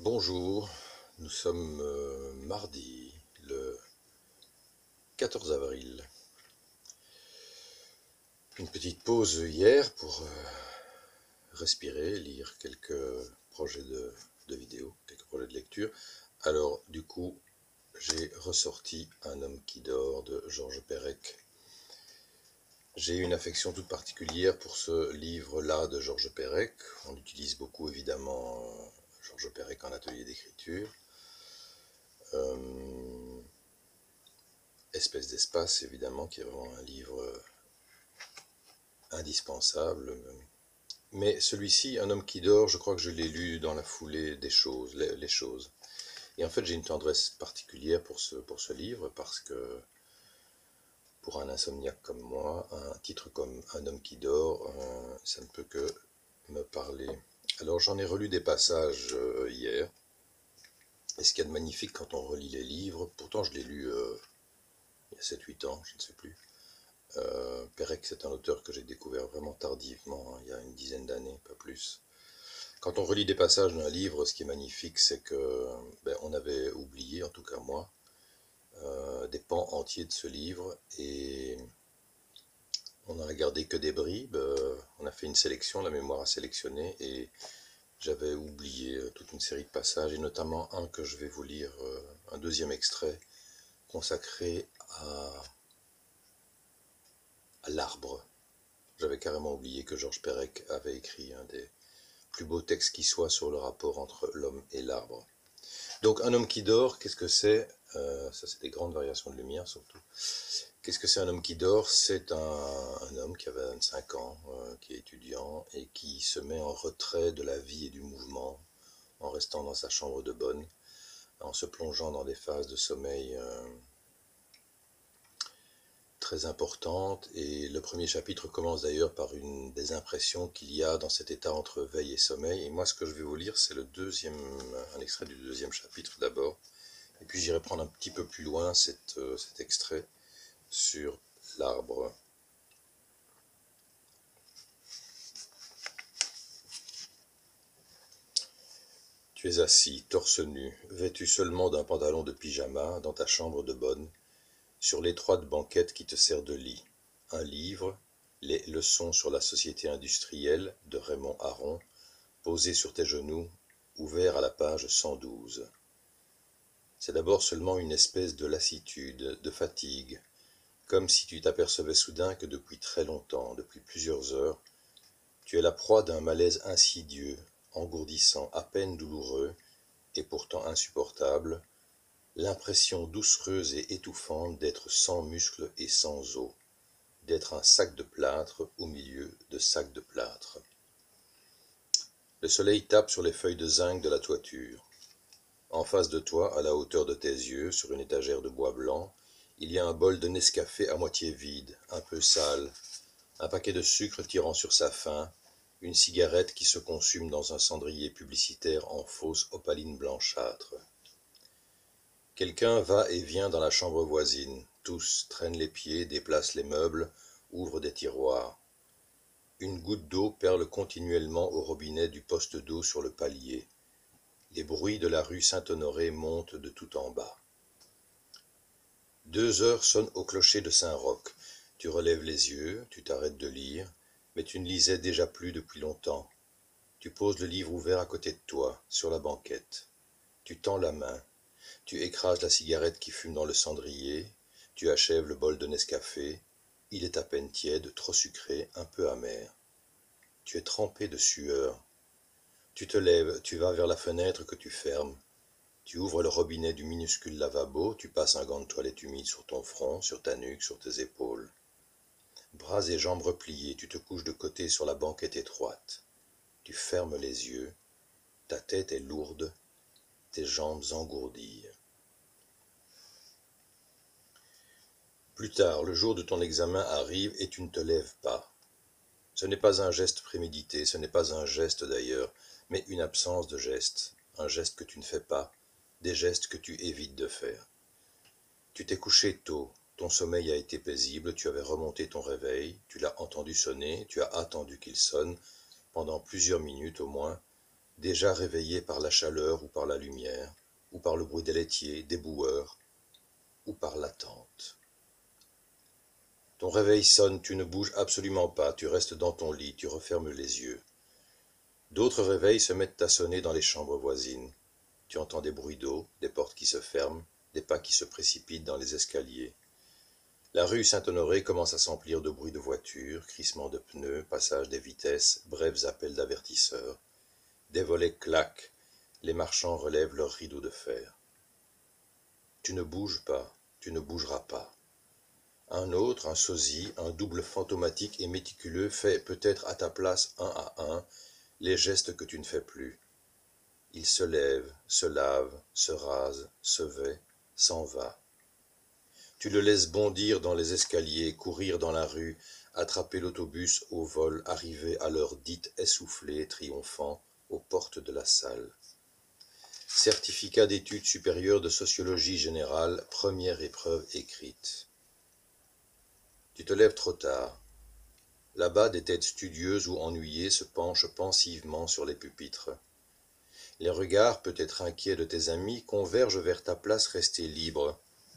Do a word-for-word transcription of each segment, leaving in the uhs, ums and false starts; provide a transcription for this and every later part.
Bonjour, nous sommes euh, mardi, le quatorze avril. Une petite pause hier pour euh, respirer, lire quelques projets de, de vidéo, quelques projets de lecture. Alors du coup, j'ai ressorti Un homme qui dort de Georges Perec. J'ai une affection toute particulière pour ce livre-là de Georges Perec. On utilise beaucoup évidemment euh, Georges Perec en atelier d'écriture. Euh, Espèce d'espace, évidemment, qui est vraiment un livre indispensable. Mais celui-ci, Un homme qui dort, je crois que je l'ai lu dans la foulée des choses, les, les choses. Et en fait, j'ai une tendresse particulière pour ce, pour ce livre, parce que pour un insomniaque comme moi, un titre comme Un homme qui dort, euh, ça ne peut que me parler. Alors j'en ai relu des passages euh, hier, et ce qu'il y a de magnifique quand on relit les livres, pourtant je l'ai lu euh, il y a sept huit ans, je ne sais plus. Euh, Perec, c'est un auteur que j'ai découvert vraiment tardivement, hein, il y a une dizaine d'années, pas plus. Quand on relit des passages d'un livre, ce qui est magnifique, c'est que ben, on avait oublié, en tout cas moi, euh, des pans entiers de ce livre, et on n'a regardé que des bribes. Euh, on a fait une sélection, la mémoire a sélectionné, et j'avais oublié euh, toute une série de passages, et notamment un que je vais vous lire, euh, un deuxième extrait consacré à, à l'arbre. J'avais carrément oublié que Georges Perec avait écrit un des plus beaux textes qui soit sur le rapport entre l'homme et l'arbre. Donc Un homme qui dort, qu'est-ce que c'est? euh, Ça c'est des grandes variations de lumière surtout. Qu'est-ce que c'est un homme qui dort? C'est un, un homme qui a vingt-cinq ans, euh, qui est étudiant et qui se met en retrait de la vie et du mouvement, en restant dans sa chambre de bonne, en se plongeant dans des phases de sommeil euh, très importantes. Et le premier chapitre commence d'ailleurs par une des impressions qu'il y a dans cet état entre veille et sommeil. Et moi ce que je vais vous lire, c'est le deuxième, un extrait du deuxième chapitre d'abord. Et puis j'irai prendre un petit peu plus loin cette, euh, cet extrait sur l'arbre. Tu es assis, torse nu, vêtu seulement d'un pantalon de pyjama, dans ta chambre de bonne, sur l'étroite banquette qui te sert de lit. Un livre, Les leçons sur la société industrielle de Raymond Aron, posé sur tes genoux, ouvert à la page cent douze. C'est d'abord seulement une espèce de lassitude, de fatigue, comme si tu t'apercevais soudain que depuis très longtemps, depuis plusieurs heures, tu es la proie d'un malaise insidieux, engourdissant, à peine douloureux, et pourtant insupportable, l'impression doucereuse et étouffante d'être sans muscles et sans os, d'être un sac de plâtre au milieu de sacs de plâtre. Le soleil tape sur les feuilles de zinc de la toiture. En face de toi, à la hauteur de tes yeux, sur une étagère de bois blanc, il y a un bol de Nescafé à moitié vide, un peu sale, un paquet de sucre tirant sur sa fin, une cigarette qui se consume dans un cendrier publicitaire en fausse opaline blanchâtre. Quelqu'un va et vient dans la chambre voisine, tous traînent les pieds, déplacent les meubles, ouvrent des tiroirs. Une goutte d'eau perle continuellement au robinet du poste d'eau sur le palier. Les bruits de la rue Saint-Honoré montent de tout en bas. Deux heures sonnent au clocher de Saint-Roch. Tu relèves les yeux, tu t'arrêtes de lire, mais tu ne lisais déjà plus depuis longtemps. Tu poses le livre ouvert à côté de toi, sur la banquette. Tu tends la main. Tu écrases la cigarette qui fume dans le cendrier, tu achèves le bol de Nescafé, il est à peine tiède, trop sucré, un peu amer. Tu es trempé de sueur. Tu te lèves, tu vas vers la fenêtre que tu fermes. Tu ouvres le robinet du minuscule lavabo, tu passes un gant de toilette humide sur ton front, sur ta nuque, sur tes épaules. Bras et jambes repliés, tu te couches de côté sur la banquette étroite. Tu fermes les yeux, ta tête est lourde, tes jambes engourdies. Plus tard, le jour de ton examen arrive et tu ne te lèves pas. Ce n'est pas un geste prémédité, ce n'est pas un geste d'ailleurs, mais une absence de geste, un geste que tu ne fais pas, des gestes que tu évites de faire. Tu t'es couché tôt, ton sommeil a été paisible, tu avais remonté ton réveil, tu l'as entendu sonner, tu as attendu qu'il sonne, pendant plusieurs minutes au moins, déjà réveillé par la chaleur ou par la lumière, ou par le bruit des laitiers, des boueurs, ou par l'attente. Ton réveil sonne, tu ne bouges absolument pas, tu restes dans ton lit, tu refermes les yeux. D'autres réveils se mettent à sonner dans les chambres voisines. Tu entends des bruits d'eau, des portes qui se ferment, des pas qui se précipitent dans les escaliers. La rue Saint-Honoré commence à s'emplir de bruits de voitures, crissements de pneus, passage des vitesses, brefs appels d'avertisseurs. Des volets claquent, les marchands relèvent leurs rideaux de fer. Tu ne bouges pas, tu ne bougeras pas. Un autre, un sosie, un double fantomatique et méticuleux fait peut-être à ta place un à un les gestes que tu ne fais plus. Il se lève, se lave, se rase, se vêt, s'en va. Tu le laisses bondir dans les escaliers, courir dans la rue, attraper l'autobus au vol, arriver à l'heure dite essoufflé, triomphant, aux portes de la salle. Certificat d'études supérieures de sociologie générale, première épreuve écrite. Tu te lèves trop tard. Là-bas, des têtes studieuses ou ennuyées se penchent pensivement sur les pupitres. Les regards, peut-être inquiets de tes amis, convergent vers ta place restée libre.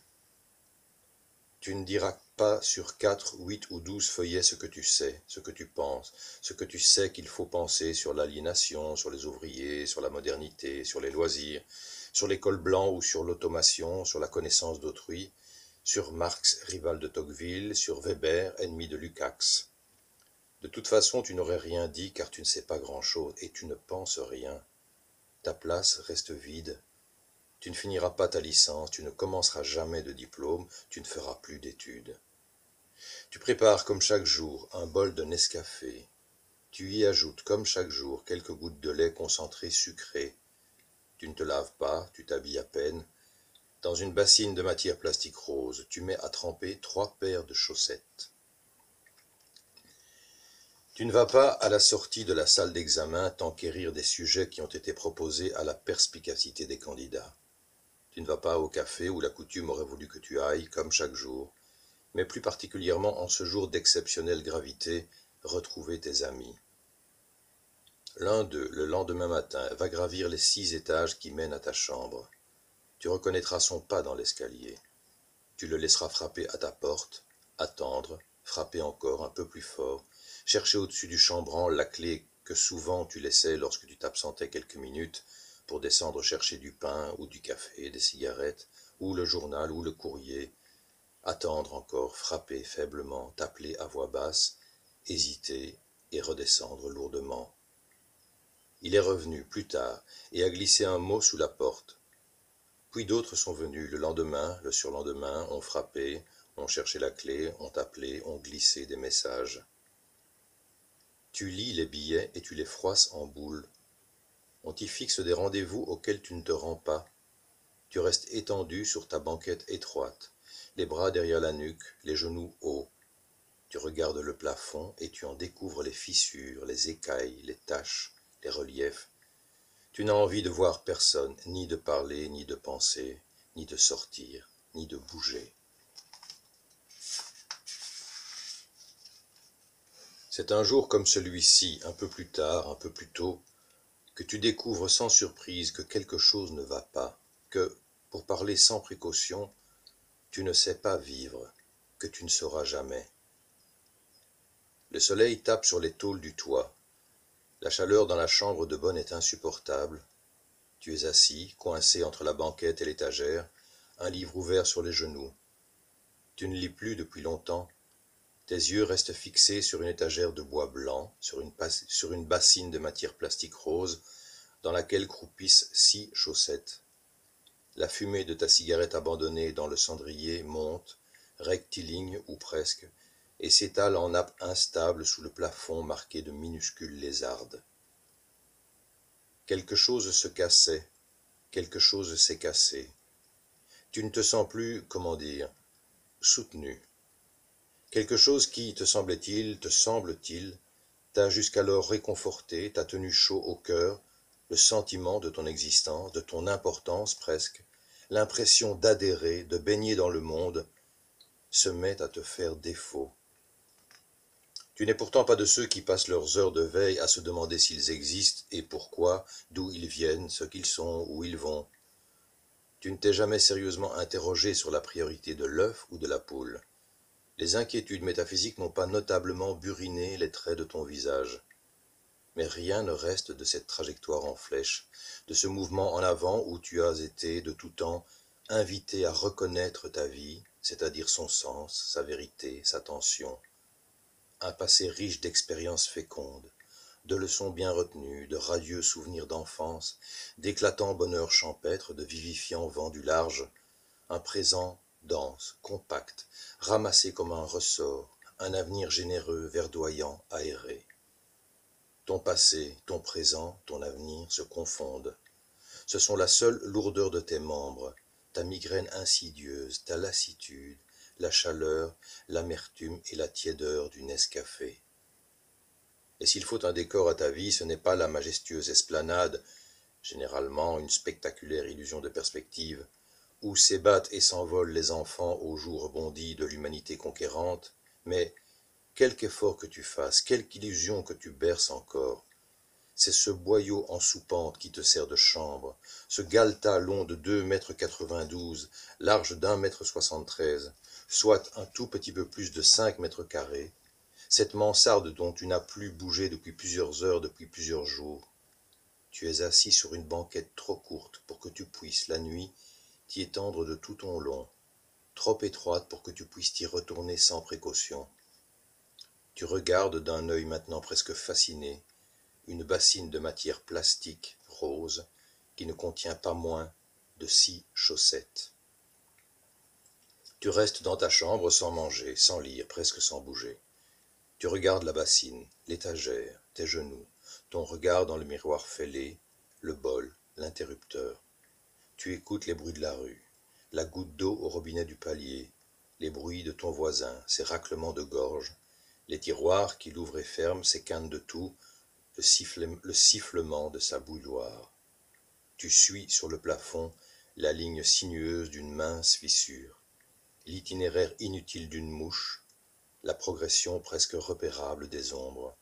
Tu ne diras pas sur quatre, huit ou douze feuillets ce que tu sais, ce que tu penses, ce que tu sais qu'il faut penser sur l'aliénation, sur les ouvriers, sur la modernité, sur les loisirs, sur l'école blanc ou sur l'automation, sur la connaissance d'autrui, sur Marx, rival de Tocqueville, sur Weber, ennemi de Lukács. De toute façon, tu n'aurais rien dit car tu ne sais pas grand-chose et tu ne penses rien. Ta place reste vide. Tu ne finiras pas ta licence, tu ne commenceras jamais de diplôme, tu ne feras plus d'études. Tu prépares comme chaque jour un bol de Nescafé. Tu y ajoutes comme chaque jour quelques gouttes de lait concentré sucré. Tu ne te laves pas, tu t'habilles à peine. Dans une bassine de matière plastique rose, tu mets à tremper trois paires de chaussettes. Tu ne vas pas à la sortie de la salle d'examen t'enquérir des sujets qui ont été proposés à la perspicacité des candidats. Tu ne vas pas au café où la coutume aurait voulu que tu ailles, comme chaque jour, mais plus particulièrement en ce jour d'exceptionnelle gravité, retrouver tes amis. L'un d'eux, le lendemain matin, va gravir les six étages qui mènent à ta chambre. Tu reconnaîtras son pas dans l'escalier. Tu le laisseras frapper à ta porte, attendre, frapper encore un peu plus fort, chercher au-dessus du chambranle la clé que souvent tu laissais lorsque tu t'absentais quelques minutes pour descendre chercher du pain ou du café, des cigarettes, ou le journal ou le courrier, attendre encore, frapper faiblement, t'appeler à voix basse, hésiter et redescendre lourdement. Il est revenu plus tard et a glissé un mot sous la porte. Puis d'autres sont venus le lendemain, le surlendemain, ont frappé, ont cherché la clé, ont appelé, ont glissé des messages. Tu lis les billets et tu les froisses en boule. On t'y fixe des rendez-vous auxquels tu ne te rends pas. Tu restes étendu sur ta banquette étroite, les bras derrière la nuque, les genoux hauts. Tu regardes le plafond et tu en découvres les fissures, les écailles, les taches, les reliefs. Tu n'as envie de voir personne, ni de parler, ni de penser, ni de sortir, ni de bouger. C'est un jour comme celui-ci, un peu plus tard, un peu plus tôt, que tu découvres sans surprise que quelque chose ne va pas, que, pour parler sans précaution, tu ne sais pas vivre, que tu ne sauras jamais. Le soleil tape sur les tôles du toit. La chaleur dans la chambre de bonne est insupportable. Tu es assis, coincé entre la banquette et l'étagère, un livre ouvert sur les genoux. Tu ne lis plus depuis longtemps. Tes yeux restent fixés sur une étagère de bois blanc, sur une, sur une bassine de matière plastique rose, dans laquelle croupissent six chaussettes. La fumée de ta cigarette abandonnée dans le cendrier monte, rectiligne ou presque, et s'étale en nappe instable sous le plafond marqué de minuscules lézardes. Quelque chose se cassait, quelque chose s'est cassé. Tu ne te sens plus, comment dire, soutenu. Quelque chose qui, te semblait-il, te semble-t-il, t'a jusqu'alors réconforté, t'a tenu chaud au cœur, le sentiment de ton existence, de ton importance presque, l'impression d'adhérer, de baigner dans le monde, se met à te faire défaut. Tu n'es pourtant pas de ceux qui passent leurs heures de veille à se demander s'ils existent et pourquoi, d'où ils viennent, ce qu'ils sont, où ils vont. Tu ne t'es jamais sérieusement interrogé sur la priorité de l'œuf ou de la poule. Les inquiétudes métaphysiques n'ont pas notablement buriné les traits de ton visage. Mais rien ne reste de cette trajectoire en flèche, de ce mouvement en avant où tu as été, de tout temps, invité à reconnaître ta vie, c'est-à-dire son sens, sa vérité, sa tension. Un passé riche d'expériences fécondes, de leçons bien retenues, de radieux souvenirs d'enfance, d'éclatants bonheurs champêtres, de vivifiants vents du large, un présent dense, compact, ramassé comme un ressort, un avenir généreux, verdoyant, aéré. Ton passé, ton présent, ton avenir se confondent. Ce sont la seule lourdeur de tes membres, ta migraine insidieuse, ta lassitude, la chaleur, l'amertume et la tiédeur du Nescafé. Et s'il faut un décor à ta vie, ce n'est pas la majestueuse esplanade, généralement une spectaculaire illusion de perspective, où s'ébattent et s'envolent les enfants aux joues rebondies de l'humanité conquérante, mais quelque effort que tu fasses, quelque illusion que tu berces encore, c'est ce boyau en soupente qui te sert de chambre, ce galetas long de deux mètres quatre-vingt-douze, large d'un mètre soixante-treize, soit un tout petit peu plus de cinq mètres carrés, cette mansarde dont tu n'as plus bougé depuis plusieurs heures, depuis plusieurs jours. Tu es assis sur une banquette trop courte pour que tu puisses, la nuit, t'y étendre de tout ton long, trop étroite pour que tu puisses t'y retourner sans précaution. Tu regardes d'un œil maintenant presque fasciné une bassine de matière plastique rose qui ne contient pas moins de six chaussettes. Tu restes dans ta chambre sans manger, sans lire, presque sans bouger. Tu regardes la bassine, l'étagère, tes genoux, ton regard dans le miroir fêlé, le bol, l'interrupteur. Tu écoutes les bruits de la rue, la goutte d'eau au robinet du palier, les bruits de ton voisin, ses raclements de gorge, les tiroirs qu'il ouvre et ferme, ses cannes de tout, le, siffle, le sifflement de sa bouilloire. Tu suis sur le plafond la ligne sinueuse d'une mince fissure, l'itinéraire inutile d'une mouche, la progression presque repérable des ombres.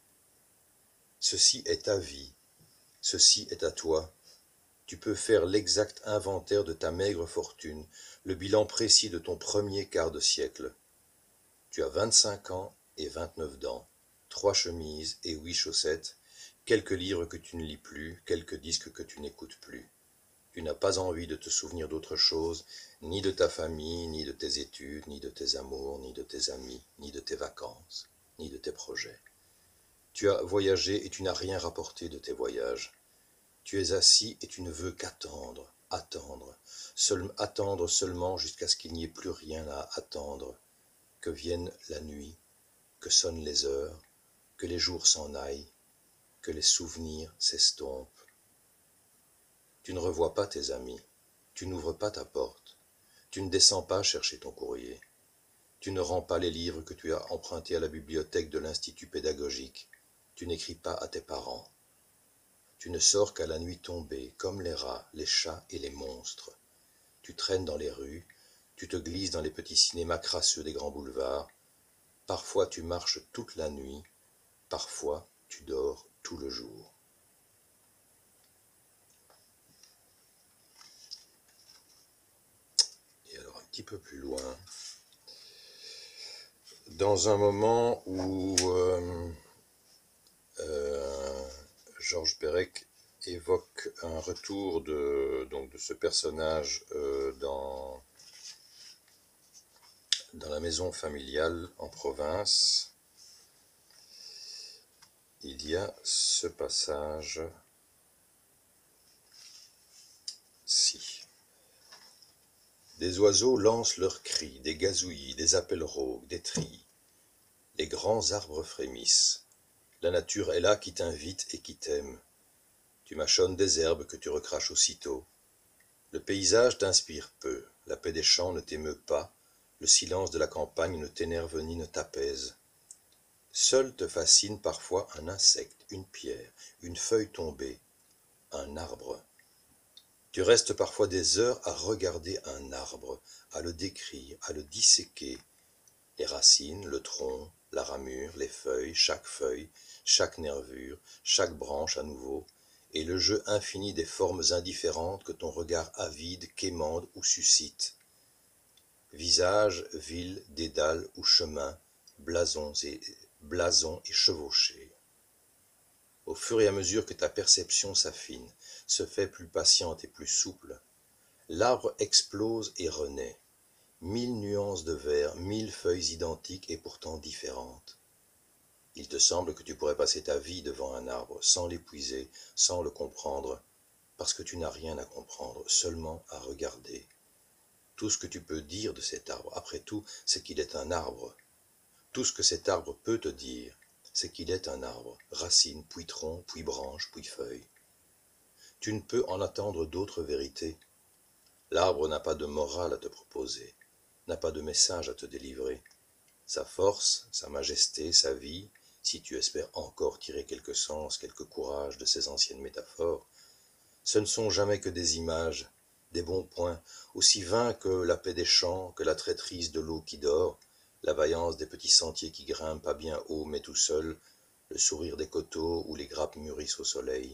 Ceci est ta vie, ceci est à toi. Tu peux faire l'exact inventaire de ta maigre fortune, le bilan précis de ton premier quart de siècle. Tu as vingt-cinq ans et vingt-neuf dents, trois chemises et huit chaussettes, quelques livres que tu ne lis plus, quelques disques que tu n'écoutes plus. Tu n'as pas envie de te souvenir d'autre chose, ni de ta famille, ni de tes études, ni de tes amours, ni de tes amis, ni de tes vacances, ni de tes projets. Tu as voyagé et tu n'as rien rapporté de tes voyages. Tu es assis et tu ne veux qu'attendre, attendre, seul, attendre seulement jusqu'à ce qu'il n'y ait plus rien à attendre, que vienne la nuit, que sonnent les heures, que les jours s'en aillent, que les souvenirs s'estompent. Tu ne revois pas tes amis, tu n'ouvres pas ta porte, tu ne descends pas chercher ton courrier, tu ne rends pas les livres que tu as empruntés à la bibliothèque de l'Institut pédagogique, tu n'écris pas à tes parents. Tu ne sors qu'à la nuit tombée, comme les rats, les chats et les monstres. Tu traînes dans les rues, tu te glisses dans les petits cinémas crasseux des grands boulevards. Parfois tu marches toute la nuit, parfois tu dors tout le jour. Et alors un petit peu plus loin, dans un moment où euh, euh, Georges Perec évoque un retour de, donc de ce personnage euh, dans, dans la maison familiale en province, il y a ce passage-ci. Des oiseaux lancent leurs cris, des gazouillis, des appels rauques, des trilles. Les grands arbres frémissent. La nature est là qui t'invite et qui t'aime. Tu mâchonnes des herbes que tu recraches aussitôt. Le paysage t'inspire peu, la paix des champs ne t'émeut pas, le silence de la campagne ne t'énerve ni ne t'apaise. Seul te fascine parfois un insecte, une pierre, une feuille tombée, un arbre. Tu restes parfois des heures à regarder un arbre, à le décrire, à le disséquer, les racines, le tronc, la ramure, les feuilles, chaque feuille, chaque nervure, chaque branche à nouveau, et le jeu infini des formes indifférentes que ton regard avide quémande ou suscite. Visages, villes, dédales ou chemins, blasons et, blasons et chevauchés. Au fur et à mesure que ta perception s'affine, se fait plus patiente et plus souple, l'arbre explose et renaît. Mille nuances de vert, mille feuilles identiques et pourtant différentes. Il te semble que tu pourrais passer ta vie devant un arbre, sans l'épuiser, sans le comprendre, parce que tu n'as rien à comprendre, seulement à regarder. Tout ce que tu peux dire de cet arbre, après tout, c'est qu'il est un arbre. Tout ce que cet arbre peut te dire, c'est qu'il est un arbre, racine, puis tronc, puis branche, puis feuille. Tu ne peux en attendre d'autres vérités. L'arbre n'a pas de morale à te proposer, n'a pas de message à te délivrer. Sa force, sa majesté, sa vie, si tu espères encore tirer quelque sens, quelque courage de ces anciennes métaphores, ce ne sont jamais que des images, des bons points, aussi vains que la paix des champs, que la traîtrise de l'eau qui dort, la vaillance des petits sentiers qui grimpent pas bien haut mais tout seuls, le sourire des coteaux où les grappes mûrissent au soleil.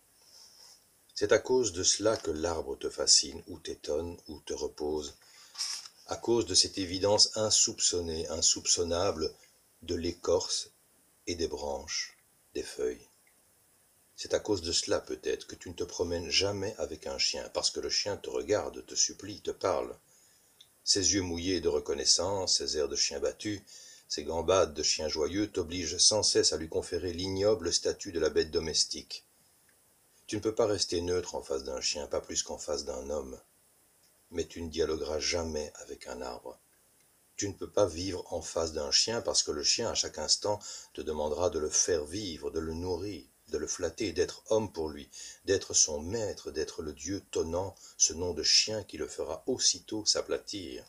C'est à cause de cela que l'arbre te fascine, ou t'étonne, ou te repose, à cause de cette évidence insoupçonnée, insoupçonnable de l'écorce et des branches, des feuilles. C'est à cause de cela peut-être que tu ne te promènes jamais avec un chien, parce que le chien te regarde, te supplie, te parle. Ses yeux mouillés de reconnaissance, ses airs de chien battu, ses gambades de chien joyeux t'obligent sans cesse à lui conférer l'ignoble statut de la bête domestique. Tu ne peux pas rester neutre en face d'un chien, pas plus qu'en face d'un homme. Mais tu ne dialogueras jamais avec un arbre. Tu ne peux pas vivre en face d'un chien parce que le chien, à chaque instant, te demandera de le faire vivre, de le nourrir, de le flatter, d'être homme pour lui, d'être son maître, d'être le dieu tonnant, ce nom de chien qui le fera aussitôt s'aplatir.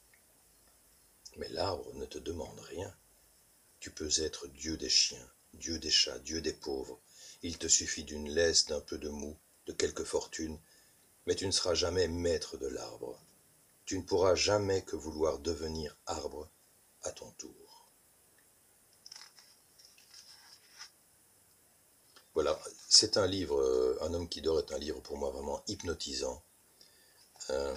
Mais l'arbre ne te demande rien. Tu peux être dieu des chiens, dieu des chats, dieu des pauvres. Il te suffit d'une laisse, d'un peu de mou, de quelque fortune, mais tu ne seras jamais maître de l'arbre. Tu ne pourras jamais que vouloir devenir arbre à ton tour. Voilà, c'est un livre, euh, Un homme qui dort est un livre pour moi vraiment hypnotisant. Euh,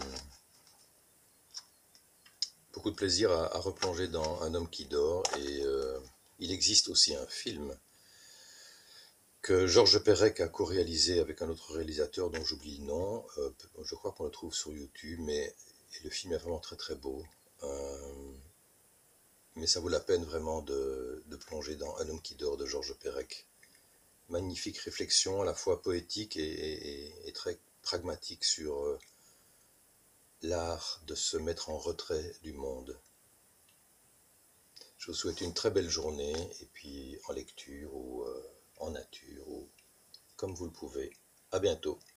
beaucoup de plaisir à, à replonger dans Un homme qui dort, et euh, il existe aussi un film que Georges Perec a co-réalisé avec un autre réalisateur dont j'oublie le nom. Euh, je crois qu'on le trouve sur YouTube, mais le film est vraiment très très beau. Euh, mais ça vaut la peine vraiment de, de plonger dans Un homme qui dort de Georges Perec. Magnifique réflexion, à la fois poétique et, et, et très pragmatique sur euh, l'art de se mettre en retrait du monde. Je vous souhaite une très belle journée, et puis en lecture ou euh, en nature, ou comme vous le pouvez. À bientôt.